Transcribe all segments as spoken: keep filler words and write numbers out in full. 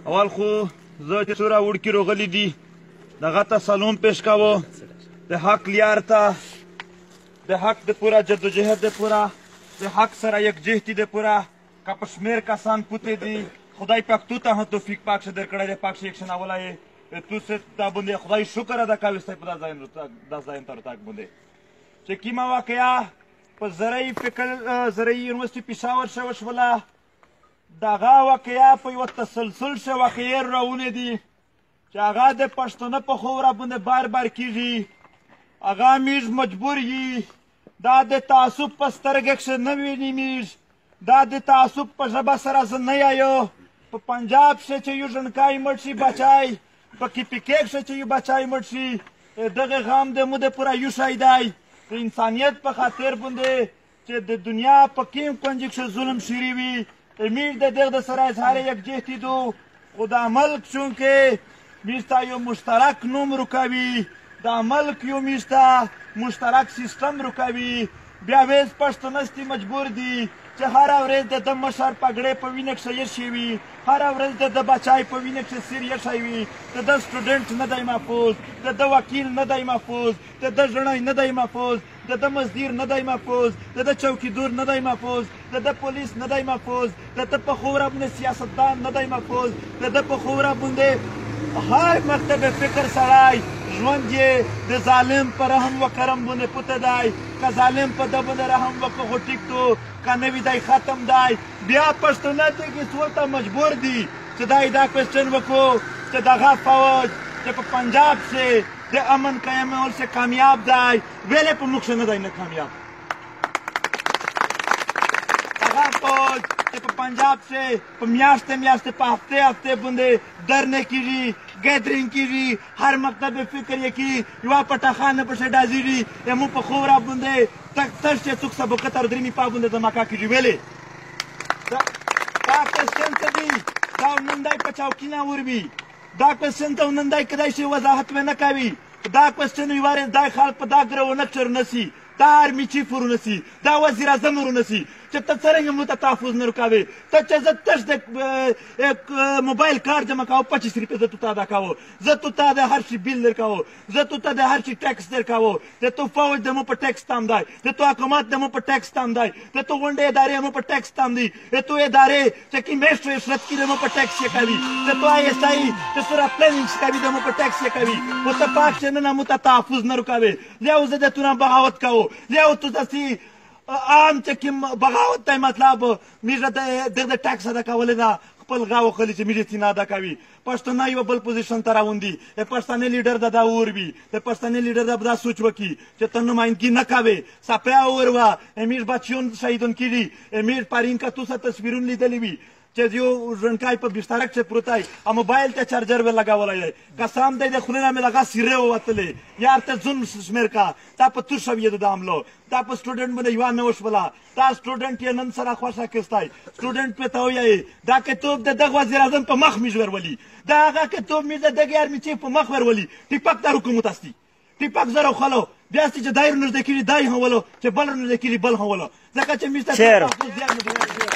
اول خو زه چې څومره وړکي روغلي دي دغه ته سلام پیش کوو د حق لیار ته د حق د پوره جدوجهد د پوره د حق سره یکجهتي د پوره که په شمېر کسان پوتې دي خدای پاک تو ته هم توفیق پاک شه درکړی دی پاک شه یک شنولی یې تو سه تا باندې خدای شکر ادا کوي ستا په دا ځایونو ته راتګ باندې چې کومه واقعه په زرعي فکر زرعي یونیورسټي پېښور شه وشوله دغه واقعه په یوه تسلسل شه واقعې راونې دي چې هغه د پښتانه په خوره باندې بار بار کېږي هغه میږ مجبور یي دا د تعصب په سترګه کښې نه ویني میږ دا د تعصب په ژبه سره زه نه یایو په پنجاب کښې چې یو ژڼکی مړ شي بچی په کې پي کې کښې چې یو بچی مړ شي دغه غم د مو د پوره یوشی دی د انسانیت په خاطر باندې چې د دنیا په کیم کنجي کښې ظلم شوي وي میږ د دغه د سره اظهار یکجهتي دو خو دا ملک چونکې میږ ته یو مشترک نوم رکوي دا ملک یو میږ ته مشترک سیستم رکوي بیا ویس پښتونستي مجبور دي چې هره ورځ د ده مشر پګړې په وینه کښې ایښې وي هره ورځ د ده بچی په وینه کښې سیر ایښی وي د ده سټوډنټ نه دی محفوظ د ده وکیل نه دی محفوظ د ده ژړی نه دی محفوظ د ده مزدیر نه دی محفوظ د ده چوکیدور نه دی محفوظ د ده پولیس نه دی محفوظ د ده په خوره باندې سیاستدان نه دی محفوظ د ده په خوره باندې هر مکتب فکر سړی ژوند یې د ظالم په رحم و کرم باندې پوته دی که ظالم په ده باندې رحم وکړو خو ټیک تو که نه وي دی ختم دی بیا پښتانه دغې سوال ته مجبور دي چې دی دا کوېسچن وکړو چې دغه فوج چې په پنجاب کښې د امن قیامول سے کامیاب دی ویلې په موږ کښې نه دی نه کامیاب هغه فوج چې په پنجاب کښې په میاشتې میاشتې په هفتې هفتې باندې درنې کېږي ګیدرینګ کېږي هر مکتب فکر یې کي یوه پټخانه پسې ډازېږي زموږ په خوره باندې تک تش چې څوک سبقه تر درې میپا باندې دماکه کېږي ویلې دا کوېسچن څه دي دا نن دی په چوکي نه وروي دا کوېسچن ته نن دی کیدای شي وضاحت مې نه کوي دا کوېسچن یې وارې دا خلک په دا ګرونه کښې ورنسي دا آرمي چیف ورنسي دا وزیر اعظم ورنسي چې ته څرنګه موږ ته تحفظ نه رکوې ته چې زه تش د موبایل کارت جمع کوو پچیس روپۍ زه تو ته ادا کوو زه تو ته د هر شي بیل در کوو زه تو ته د هر شي ټیکس در کوو د تو فوج د مو په ټیکس تام دی د تو حکومت د مو په ټیکس تام دی د تو غونډې ادارې مو په ټیکس تام دی د تو ادارې چې کوم میشتو عشرت کي د مو په ټیکس یې کوي د تو آی ایس آی چې سره پلانینګ کوي د مو په ټیکس یې کوي خو ته پاک چې نه مو ته تحفظ نه رکوې لیاو زه د تو نه بغاوت کوو لیاو تو داسې عام چې کوم بغاوت دی مطلب میږه دغه ټیکس ادا کولی نه خپل غاو خلي چې میږه نه ادا کوي پښتانه یو بل پوزیشن ته راوندي د پښتانه لیډر د دا اور وي د پښتانه لیډر د دا سوچ وکړي چې ته نمایندګي نه کوې سپیا اور وه امیر بچیون شهیدون کېږي امیر پارین که تو څه تصویرونه لیدلي وي چې یو ژڼکی په بستره کښې پروت دی او موبایل ته چارجر به لګولی دی قسم دی د خولې نه مې دغه سیرې ووتلې یار ته ظلم شمېر که تا په تور شوي د حملو تا په سټوډنټ باندې یوه نه وشوله تا سټوډنټ یې نن سره خوښ اخیستی سټوډنټ پې ته ووایې دا کتاب د دغه وزیر اعظم په مخ میږ ورولي دا هغه کتاب میږ د دغې آرمي چیف په مخ ورولي ټیپک دا حکومت هستی ټیپک زه راوخلو بیا هستي چې دی ورنږدې کېږي دی هم ولو چې بل ورنږدې کېږي بل هم ولو ځکه چې میږ ته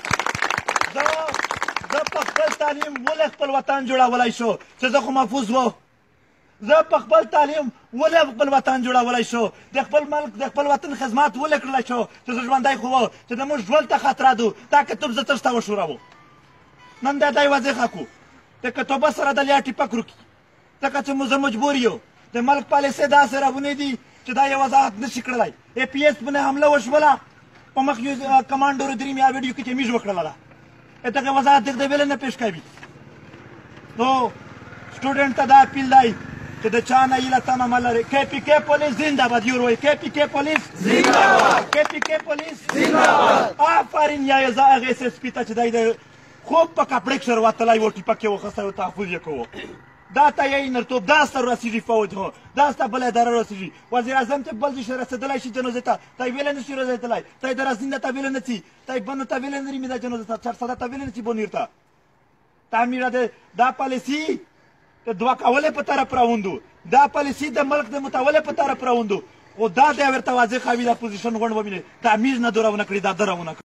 زه په خپل تعلیم ولې خپل وطن جوړولی شو چې زه خو محفوظ و زه په خپل تعلیم ولې خپل وطن جوړولی شو د خپل ملک د خپل وطن خدمات ولې کړلی شو چې زه ژوندی خو و چې زموږ ژوند ته خطره ده دا کتاب زه تاسو ته وښوروو نن دا دی واضحه کړو د کتابه سره د لیا ټیپک روکي ځکه چې موږ زه مجبور یو د ملک پالیسۍ داسې راغونې دي چې دا یې وضاحت نشي کړلی ای پي ایس باندې حمله وشوله په مخ یو کمانډو دریم یا ویډیو کې چې میږ وکړله ده دغه وضاحت دغه ویلې نه پیش کوي نو سټوډنټ ته دا اپیل دی چې د چا نه هیله تمه مه لرئ کې پي کې پولیس زنده باد یو وایي کې پي کې پولیس زنده باد کې پي کې پولیس زنده باد آفرین یایې زه هغه ایس ایس پي ته چې دی د خوب په کپړې کښې راوتلی و ټیپک یې وخستی و تحفظ یې کوو دا ته یې نرتوب دا ستا رسېږي فوج هو دا ستا بله اداره رسېږي وزیر اعظم ته بل ځای شي رسېدلی شي جنازې ته ته یې ویلی نه شي رسېدلی ته یې درازنده ته ویلی نه څي ته یې بنو ته ویلی نه رimi دا جنازه ته چارسده ته ویلی نه څي بونیر ته تا میره دا پالیسي د دوه کولې په طرف راوندو دا پالیسي د ملک د متولې په طرف راوندو خو دا دی ورته واضح وي دا پوزیشن غونډ ووینې دا میږ نه دورونه کړي دا ده راونه